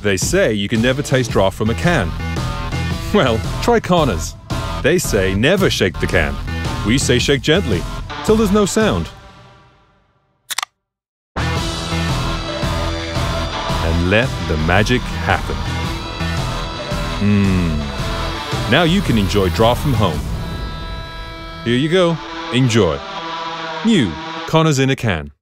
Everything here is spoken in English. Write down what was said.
They say you can never taste draft from a can. Well, try Connors. They say never shake the can. We say shake gently, till there's no sound. And let the magic happen. Now you can enjoy draft from home. Here you go. Enjoy. New Connors in a can.